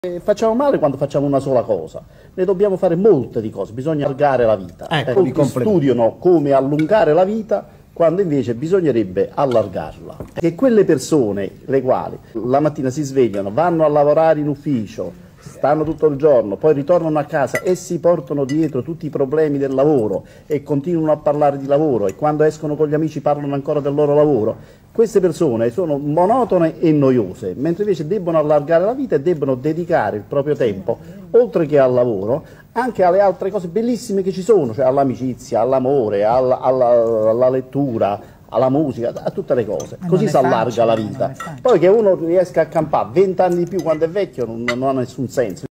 Facciamo male quando facciamo una sola cosa, ne dobbiamo fare molte di cose, bisogna allargare la vita. Molti studiano come allungare la vita quando invece bisognerebbe allargarla. Che quelle persone le quali la mattina si svegliano, vanno a lavorare in ufficio, stanno tutto il giorno, poi ritornano a casa e si portano dietro tutti i problemi del lavoro e continuano a parlare di lavoro e quando escono con gli amici parlano ancora del loro lavoro. Queste persone sono monotone e noiose, mentre invece debbono allargare la vita e debbono dedicare il proprio tempo, oltre che al lavoro, anche alle altre cose bellissime che ci sono, cioè all'amicizia, all'amore, alla lettura, alla musica, a tutte le cose. Così si allarga la vita. Poi che uno riesca a campare 20 anni di più quando è vecchio non ha nessun senso.